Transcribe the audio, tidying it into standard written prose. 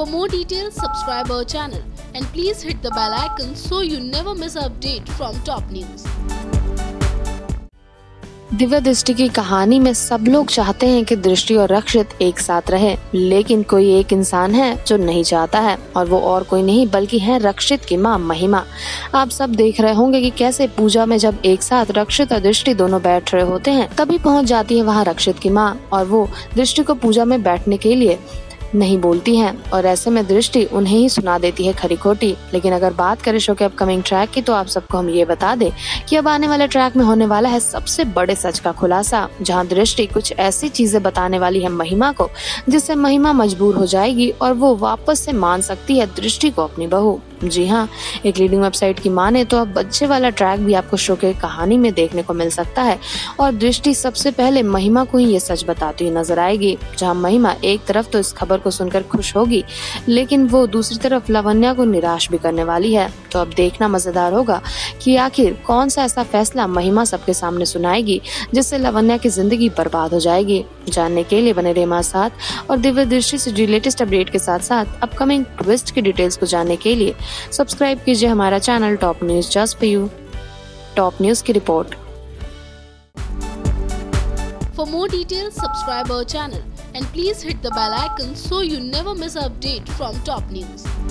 For more details, subscribe our channel and please hit the bell icon so you never miss an update from top news. Divya दृष्टि की कहानी में सब लोग चाहते हैं कि दृष्टि और रक्षित एक साथ रहे, लेकिन कोई एक इंसान है जो नहीं चाहता है और वो और कोई नहीं बल्कि है रक्षित की मां महिमा। आप सब देख रहे होंगे कि कैसे पूजा में जब एक साथ रक्षित और दृष्टि दोनों बैठ रहे होते हैं, तभी पहुंच जाती है वहां रक्षित की मां और वो दृष्टि को पूजा में बैठने के लिए नहीं बोलती हैं और ऐसे में दृष्टि उन्हें ही सुना देती है खरी खोटी। लेकिन अगर बात करें शो के अपकमिंग ट्रैक की, तो आप सबको हम ये बता दें कि अब आने वाले ट्रैक में होने वाला है सबसे बड़े सच का खुलासा, जहां दृष्टि कुछ ऐसी चीजें बताने वाली है महिमा को जिससे महिमा मजबूर हो जाएगी और वो वापस से मान सकती है दृष्टि को अपनी बहू। जी हाँ, एक लीडिंग वेबसाइट की माने तो अब बच्चे वाला ट्रैक भी आपको शो के कहानी में देखने को मिल सकता है और दृष्टि सबसे पहले महिमा को ही ये सच बताती हुई नजर आएगी, जहां महिमा एक तरफ तो इस खबर को सुनकर खुश होगी, लेकिन वो दूसरी तरफ लावण्या को निराश भी करने वाली है। तो अब देखना मजेदार होगा कि आखिर कौन सा ऐसा फैसला महिमा सबके सामने सुनाएगी जिससे लावण्या की जिंदगी बर्बाद हो जाएगी। जानने के लिए बने रहिए हमारे साथ और दिव्या दृष्टि से लेटेस्ट अपडेट के साथ साथ अपकमिंग ट्विस्ट की डिटेल्स को जानने के लिए सब्सक्राइब कीजिए हमारा channel top news just for you. Top news की report. For more details, subscribe our channel and please hit the bell icon so you never miss an update from top news.